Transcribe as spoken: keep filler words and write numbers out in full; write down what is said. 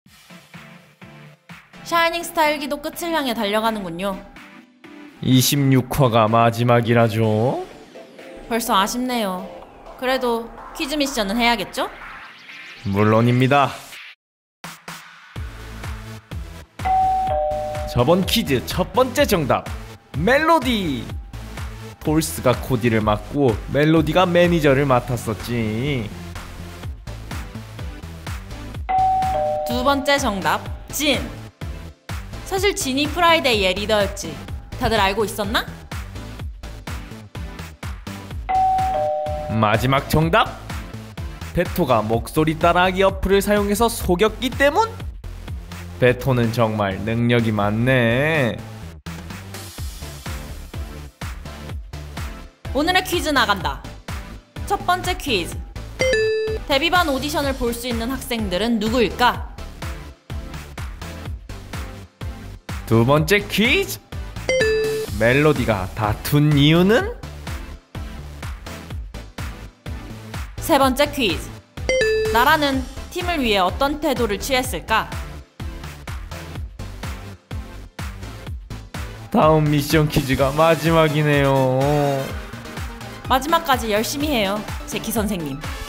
샤이닝 스타 일 기도 끝을 향해 달려가는군요. 이십육 화가 마지막이라죠? 벌써 아쉽네요. 그래도 퀴즈 미션은 해야겠죠? 물론입니다. 저번 퀴즈 첫 번째 정답 멜로디. 톨스가 코디를 맡고 멜로디가 매니저를 맡았었지. 두 번째 정답 진. 사실 진이 프라이데이의 리더였지. 다들 알고 있었나? 마지막 정답 베토가 목소리 따라하기 어플을 사용해서 속였기 때문? 베토는 정말 능력이 많네. 오늘의 퀴즈 나간다. 첫 번째 퀴즈. 데뷔반 오디션을 볼 수 있는 학생들은 누구일까? 두 번째 퀴즈. 멜로디가 다툰 이유는? 세 번째 퀴즈. 나라는 팀을 위해 어떤 태도를 취했을까? 다음 미션 퀴즈가 마지막이네요. 마지막까지 열심히 해요, 제키 선생님.